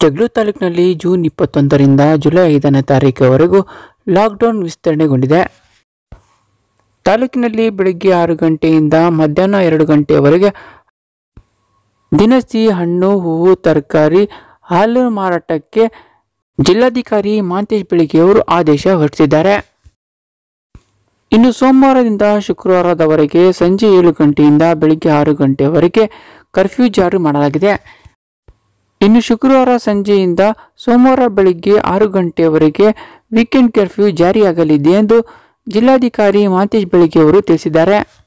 ಜಗಳೂರು ತಾಲೂಕಿನಲ್ಲಿ June 21ರಿಂದ July 5ನೇ ತಾರೀಕುವರೆಗೂ lockdown ವಿಸ್ತರಣೆಗೊಂಡಿದೆ. ತಾಲೂಕಿನಲ್ಲಿ ಬೆಳಗ್ಗೆ 6 ಗಂಟೆಯಿಂದ ಮಧ್ಯಾಹ್ನ 2 ಗಂಟೆಯವರೆಗೆ ದಿನಸಿ, ಹಣ್ಣು, ಹೂವು, ತರಕಾರಿ, ಹಾಲು ಮಾರಾಟಕ್ಕೆ ಜಿಲ್ಲಾಧಿಕಾರಿ ಮಹಾಂತೇಶ್ ಬೆಳಗೆಯವರು ಆದೇಶ ಹೊರಡಿಸಿದ್ದಾರೆ. ಇನ್ನು ಸೋಮವಾರದಿಂದ ಶುಕ್ರವಾರದವರೆಗೆ ಸಂಜೆ 7 ಗಂಟೆಯಿಂದ ಬೆಳಗ್ಗೆ 6 ಗಂಟೆಯವರೆಗೆ ಕರ್ಫ್ಯೂ ಜಾರಿ ಮಾಡಲಾಗಿದೆ. ಇನ್ನು ಶುಕ್ರವಾರ ಸಂಜೆಯಿಂದ ಸೋಮವಾರ ಬೆಳಗ್ಗೆ 6 ಗಂಟೆಯವರೆಗೆ ವೀಕೆಂಡ್ ಕರ್ಫ್ಯೂ ಜಾರಿಯಾಗಲಿದೆ ಎಂದು ಜಿಲ್ಲಾಧಿಕಾರಿ ಮಹಾಂತೇಶ್ ಬೆಳಗೆಯವರು ತಿಳಿಸಿದ್ದಾರೆ.